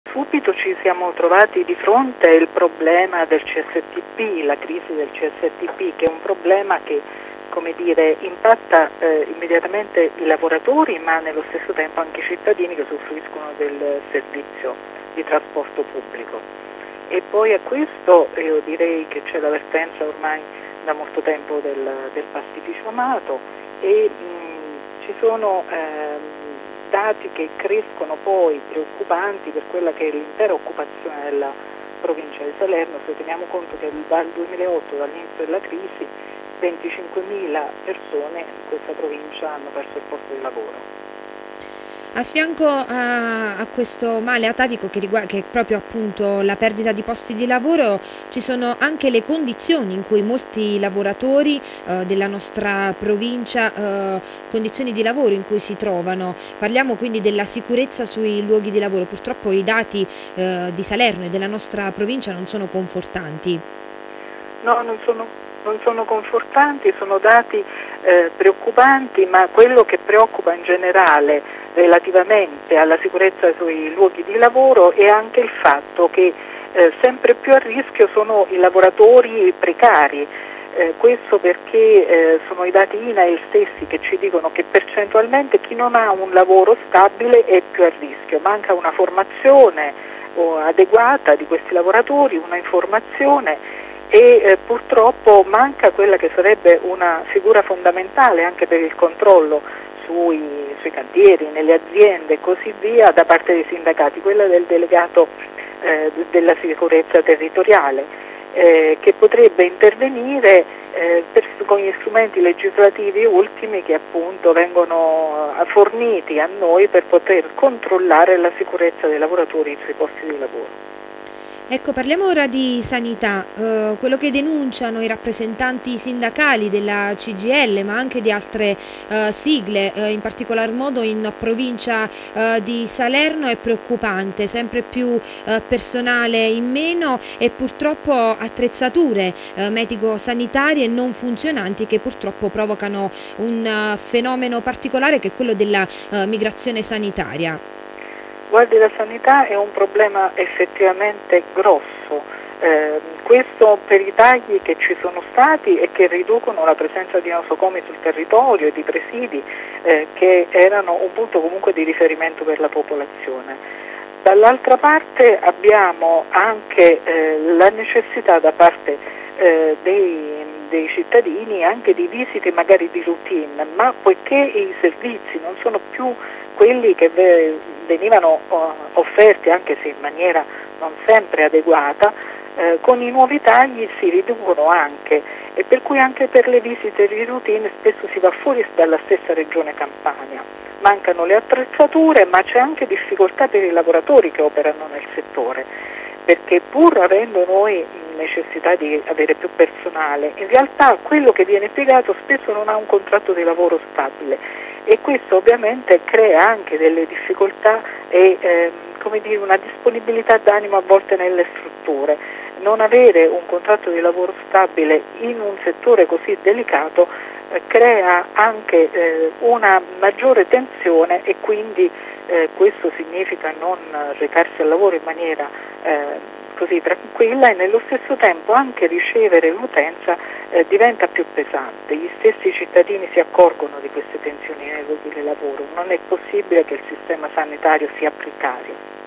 Subito ci siamo trovati di fronte al problema del CSTP, la crisi del CSTP, che è un problema che, come dire, impatta immediatamente i lavoratori, ma nello stesso tempo anche i cittadini che usufruiscono del servizio di trasporto pubblico. E poi a questo io direi che c'è l'avvertenza ormai da molto tempo del pastificio amato e ci sono dati che crescono poi preoccupanti per quella che è l'intera occupazione della provincia di Salerno. Se teniamo conto che dal 2008, dall'inizio della crisi, 25.000 persone in questa provincia hanno perso il posto di lavoro. A fianco a questo male atavico che è proprio appunto la perdita di posti di lavoro, ci sono anche le condizioni in cui molti lavoratori della nostra provincia, condizioni di lavoro in cui si trovano. Parliamo quindi della sicurezza sui luoghi di lavoro. Purtroppo i dati di Salerno e della nostra provincia non sono confortanti. No, non sono confortanti, sono dati preoccupanti, ma quello che preoccupa in generale relativamente alla sicurezza sui luoghi di lavoro è anche il fatto che sempre più a rischio sono i lavoratori precari. Questo perché sono i dati INAIL stessi che ci dicono che percentualmente chi non ha un lavoro stabile è più a rischio. Manca una formazione adeguata di questi lavoratori, una informazione e purtroppo manca quella che sarebbe una figura fondamentale anche per il controllo sui cantieri, nelle aziende e così via da parte dei sindacati, quella del delegato della sicurezza territoriale che potrebbe intervenire con gli strumenti legislativi ultimi che appunto vengono forniti a noi per poter controllare la sicurezza dei lavoratori sui posti di lavoro. Ecco, parliamo ora di sanità, quello che denunciano i rappresentanti sindacali della CGIL, ma anche di altre sigle, in particolar modo in provincia di Salerno, è preoccupante, sempre più personale in meno e purtroppo attrezzature medico-sanitarie non funzionanti che purtroppo provocano un fenomeno particolare che è quello della migrazione sanitaria. Guardi, la sanità è un problema effettivamente grosso, questo per i tagli che ci sono stati e che riducono la presenza di nosocomi sul territorio e di presidi che erano un punto comunque di riferimento per la popolazione. Dall'altra parte abbiamo anche la necessità da parte dei cittadini anche di visite magari di routine, ma poiché i servizi non sono più quelli che venivano offerti, anche se in maniera non sempre adeguata, con i nuovi tagli si riducono anche e per cui anche per le visite di routine spesso si va fuori dalla stessa regione Campania. Mancano le attrezzature, ma c'è anche difficoltà per i lavoratori che operano nel settore, perché pur avendo noi necessità di avere più personale, in realtà quello che viene impiegato spesso non ha un contratto di lavoro stabile e questo ovviamente crea anche delle difficoltà e come dire, una disponibilità d'animo a volte nelle strutture. Non avere un contratto di lavoro stabile in un settore così delicato crea anche una maggiore tensione e quindi questo significa non recarsi al lavoro in maniera così tranquilla e nello stesso tempo anche ricevere l'utenza diventa più pesante. Gli stessi cittadini si accorgono di queste tensioni nei luoghi di lavoro, non è possibile che il sistema sanitario sia precario.